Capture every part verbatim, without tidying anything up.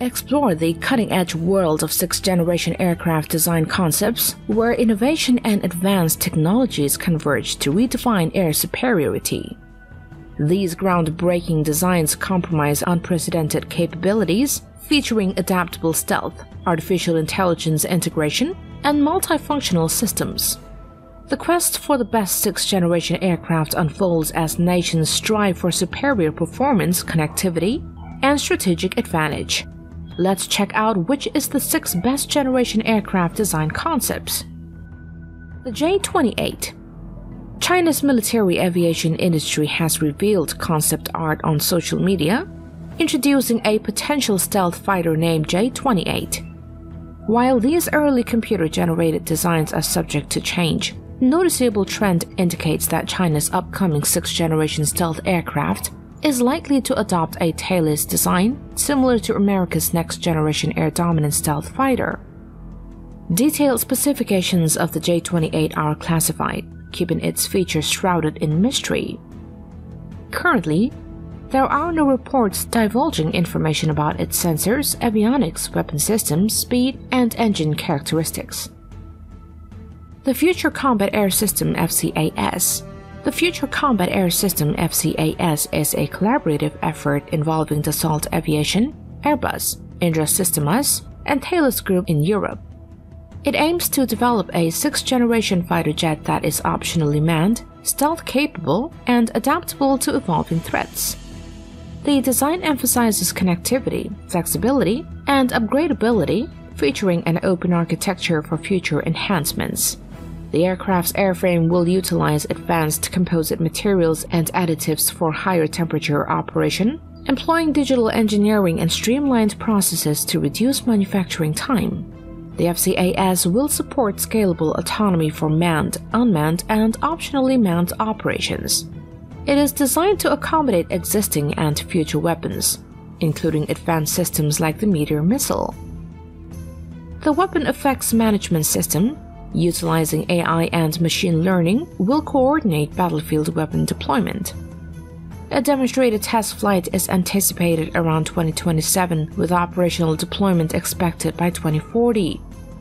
explore the cutting-edge world of sixth-generation aircraft design concepts, where innovation and advanced technologies converge to redefine air superiority. These groundbreaking designs comprise unprecedented capabilities, featuring adaptable stealth, artificial intelligence integration, and multifunctional systems. The quest for the best sixth-generation aircraft unfolds as nations strive for superior performance, connectivity, and strategic advantage. Let's check out which is the six best-generation aircraft design concepts. The J twenty-eight. China's military aviation industry has revealed concept art on social media, introducing a potential stealth fighter named J twenty-eight. While these early computer-generated designs are subject to change, a noticeable trend indicates that China's upcoming sixth-generation stealth aircraft is likely to adopt a tailless design similar to America's next-generation air-dominant stealth fighter. Detailed specifications of the J twenty-eight are classified, keeping its features shrouded in mystery. Currently, there are no reports divulging information about its sensors, avionics, weapon systems, speed, and engine characteristics. The Future Combat Air System F C A S. The Future Combat Air System F C A S is a collaborative effort involving Dassault Aviation, Airbus, Indra Sistemas, and Thales Group in Europe. It aims to develop a sixth-generation fighter jet that is optionally manned, stealth-capable, and adaptable to evolving threats. The design emphasizes connectivity, flexibility, and upgradability, featuring an open architecture for future enhancements. The aircraft's airframe will utilize advanced composite materials and additives for higher temperature operation, employing digital engineering and streamlined processes to reduce manufacturing time. The F C A S will support scalable autonomy for manned, unmanned, and optionally manned operations. It is designed to accommodate existing and future weapons, including advanced systems like the Meteor missile. The Weapon Effects Management System, utilizing A I and machine learning, will coordinate battlefield weapon deployment. A demonstrated test flight is anticipated around twenty twenty-seven, with operational deployment expected by twenty forty.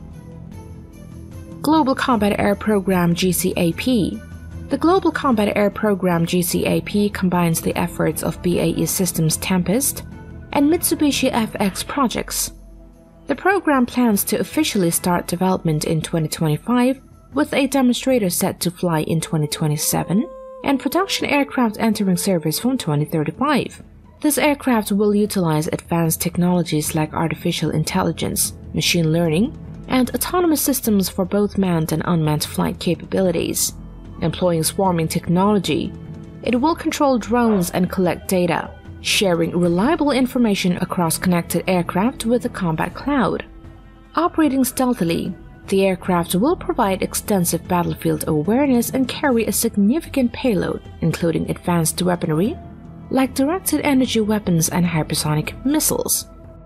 Global Combat Air Program G C A P. The Global Combat Air Program G C A P combines the efforts of B A E Systems Tempest and Mitsubishi F X projects. The program plans to officially start development in twenty twenty-five, with a demonstrator set to fly in twenty twenty-seven, and production aircraft entering service from twenty thirty-five. This aircraft will utilize advanced technologies like artificial intelligence, machine learning, and autonomous systems for both manned and unmanned flight capabilities. Employing swarming technology, it will control drones and collect data, sharing reliable information across connected aircraft with the combat cloud. Operating stealthily, the aircraft will provide extensive battlefield awareness and carry a significant payload, including advanced weaponry, like directed energy weapons and hypersonic missiles.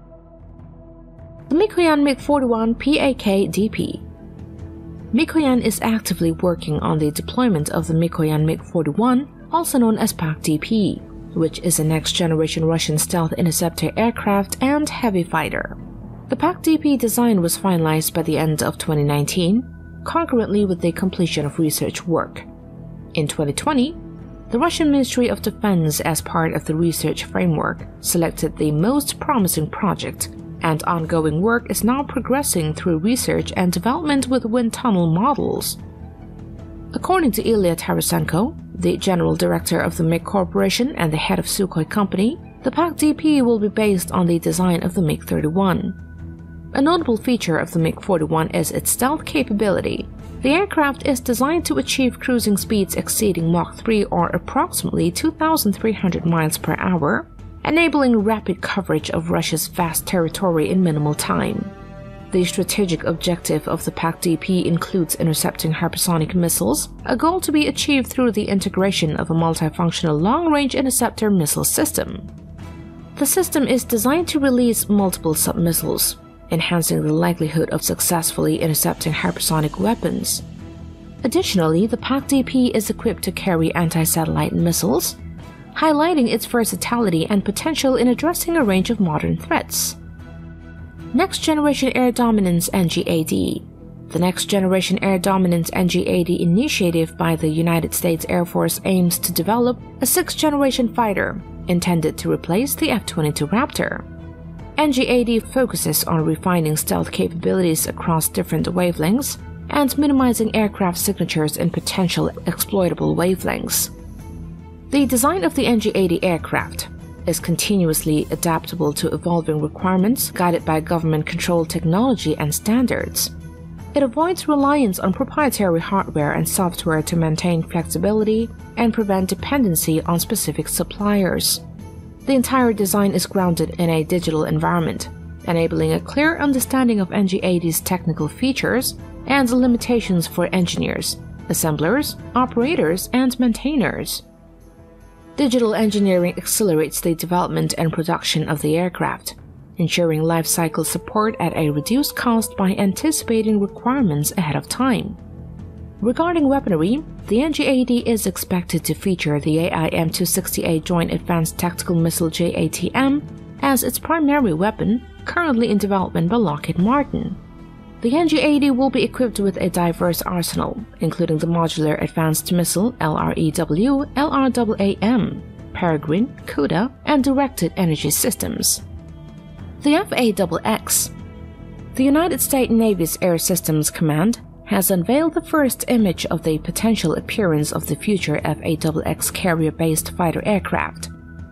The Mikoyan MiG forty-one P A K D P. Mikoyan is actively working on the deployment of the Mikoyan MiG forty-one, also known as P A K D P, which is a next-generation Russian stealth interceptor aircraft and heavy fighter. The P A K D P design was finalized by the end of twenty nineteen, concurrently with the completion of research work. In twenty twenty, the Russian Ministry of Defense, as part of the research framework, selected the most promising project, and ongoing work is now progressing through research and development with wind tunnel models. According to Ilya Tarasenko, the general director of the MiG Corporation and the head of Sukhoi Company, the P A K D P will be based on the design of the MiG thirty-one. A notable feature of the MiG forty-one is its stealth capability. The aircraft is designed to achieve cruising speeds exceeding Mach three or approximately two thousand three hundred miles per hour, enabling rapid coverage of Russia's vast territory in minimal time. The strategic objective of the P A K D P includes intercepting hypersonic missiles, a goal to be achieved through the integration of a multifunctional long-range interceptor missile system. The system is designed to release multiple submissiles, enhancing the likelihood of successfully intercepting hypersonic weapons. Additionally, the P A K D P is equipped to carry anti-satellite missiles, highlighting its versatility and potential in addressing a range of modern threats. Next Generation Air Dominance N G A D. The Next Generation Air Dominance N G A D initiative by the United States Air Force aims to develop a sixth-generation fighter intended to replace the F twenty-two Raptor. N G A D focuses on refining stealth capabilities across different wavelengths and minimizing aircraft signatures in potential exploitable wavelengths. The design of the N G A D aircraft is continuously adaptable to evolving requirements guided by government-controlled technology and standards. It avoids reliance on proprietary hardware and software to maintain flexibility and prevent dependency on specific suppliers. The entire design is grounded in a digital environment, enabling a clear understanding of N G A D's technical features and limitations for engineers, assemblers, operators, and maintainers. Digital engineering accelerates the development and production of the aircraft, ensuring life cycle support at a reduced cost by anticipating requirements ahead of time. Regarding weaponry, the N G A D is expected to feature the A I M two sixty-eight Joint Advanced Tactical Missile J A T M as its primary weapon, currently in development by Lockheed Martin. The N G A D will be equipped with a diverse arsenal, including the Modular Advanced Missile L R E W, L R A A M, Peregrine, CUDA, and Directed Energy Systems. The F A X X. The United States Navy's Air Systems Command has unveiled the first image of the potential appearance of the future F A X X carrier-based fighter aircraft.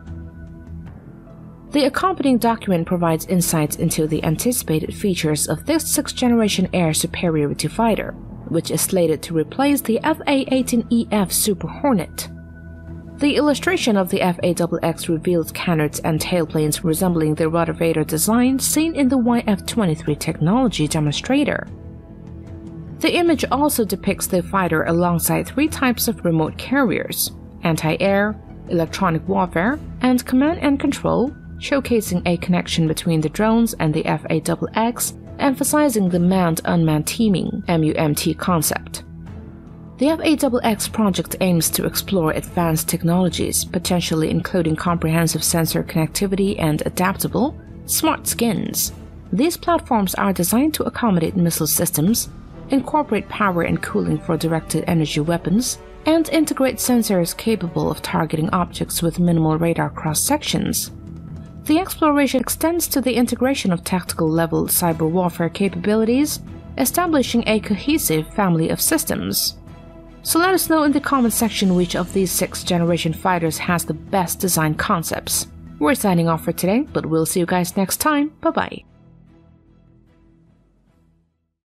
The accompanying document provides insights into the anticipated features of this sixth-generation air superiority fighter, which is slated to replace the F A eighteen E F Super Hornet. The illustration of the F A X X reveals canards and tailplanes resembling the ruddervator design seen in the Y F twenty-three technology demonstrator. The image also depicts the fighter alongside three types of remote carriers: anti-air, electronic warfare, and command and control, showcasing a connection between the drones and the F A X X, emphasizing the manned-unmanned teaming M U M T concept. The F A X X project aims to explore advanced technologies, potentially including comprehensive sensor connectivity and adaptable, smart skins. These platforms are designed to accommodate missile systems, incorporate power and cooling for directed energy weapons, and integrate sensors capable of targeting objects with minimal radar cross-sections. The exploration extends to the integration of tactical-level cyber warfare capabilities, establishing a cohesive family of systems. So let us know in the comment section which of these sixth-generation fighters has the best design concepts. We're signing off for today, but we'll see you guys next time. Bye-bye.